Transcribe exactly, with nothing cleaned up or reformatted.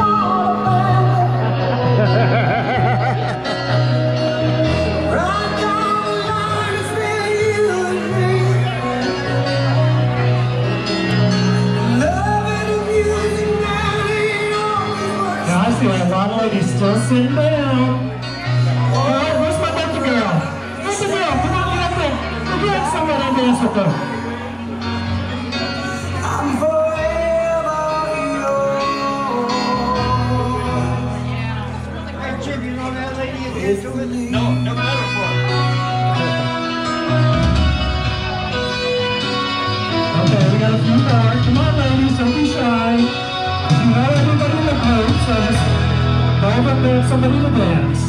I see a lot of ladies still sitting down. All right, where's my birthday girl? Where's the girl? Come on, get up there. Go get somebody and dance with her. I'm forever yours. Hey, Jim, you know that lady you danced with? No, never met her before. Okay, we got a few more. Come on, ladies, don't be shy. You know everybody in the group, so just go up and have somebody to dance.